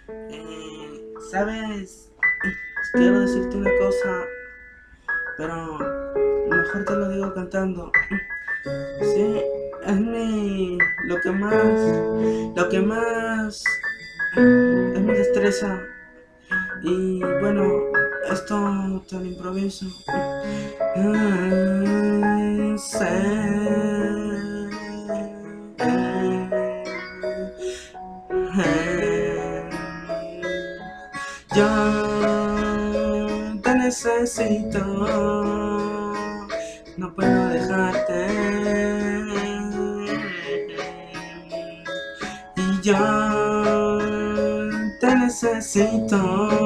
¿Sabes? Quiero decirte una cosa, pero mejor te lo digo cantando. Sí, es lo que más es mi destreza. Y bueno, esto te lo improviso. Yo te necesito, no puedo dejarte. Y yo te necesito,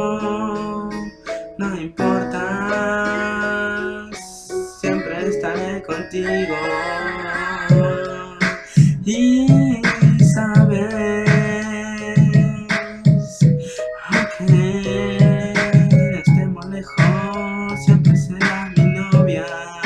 no importa, siempre estaré contigo. Y sabes, aunque estemos lejos, siempre serás mi novia.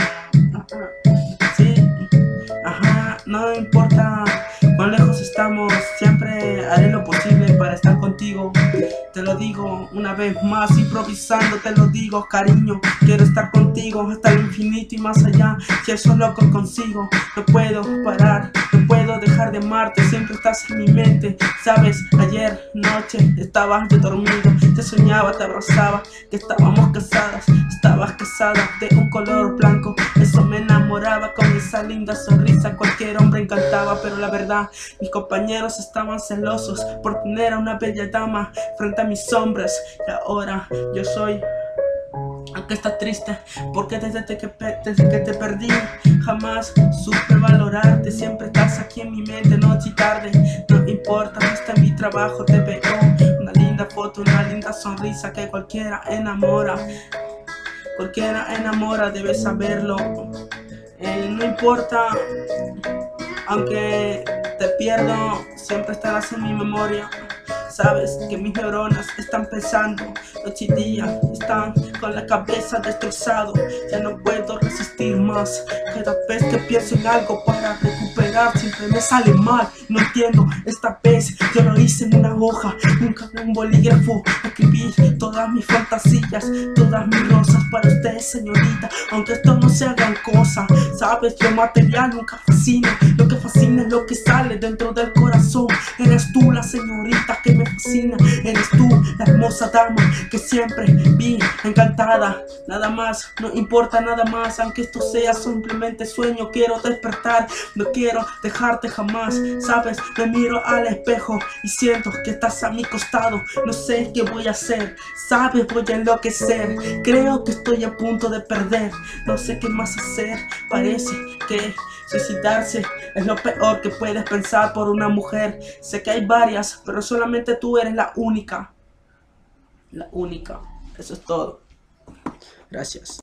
Sí, ajá, no importa cuán lejos estamos, siempre haré lo posible para estar contigo. Te lo digo una vez más, improvisando te lo digo, cariño. Quiero estar contigo hasta el infinito y más allá. Si eso es lo que consigo, no puedo parar, no puedo dejar de amarte. Siempre estás en mi mente. Sabes, ayer noche estabas yo dormido, te soñaba, te abrazaba, que estábamos casadas. Estabas casada de un color blanco, eso me enamoraba. Con esa linda sonrisa cualquier hombre encantaba. Pero la verdad, mis compañeros estaban celosos por tener a una bella dama frente a mis hombres. Y ahora yo soy, aunque estás triste, porque desde que te perdí jamás supe valorarte. Siempre estás aquí en mi mente, noche y tarde. No importa, está en mi trabajo, te veo. Una linda foto, una linda sonrisa que cualquiera enamora. Cualquiera enamora, debes saberlo. No importa, aunque te pierdo, siempre estarás en mi memoria. Sabes que mis neuronas están pensando noche y día, están con la cabeza destrozado. Ya no puedo resistir más. Cada vez que pienso en algo para recuperar, siempre me sale mal. No entiendo, esta vez yo lo hice en una hoja, nunca en un bolígrafo. Escribí todas mis fantasías, todas mis rosas para usted, señorita. Aunque esto no sea gran cosa, sabes, lo material nunca fascina. Lo que fascina es lo que sale dentro del corazón. Eres tú la señorita que me fascina, eres tú la hermosa dama que siempre vi encantada. Nada más, no importa nada más, aunque esto sea simplemente sueño. Quiero despertar, no quiero dejarte jamás. Sabes, me miro al espejo y siento que estás a mi costado. No sé qué voy a hacer, sabes, voy a enloquecer. Creo que estoy a punto de perder, no sé qué más hacer. Parece que suicidarse es lo peor que puedes pensar por una mujer. Sé que hay varias, pero solamente tú eres la única. La única. Eso es todo. Gracias.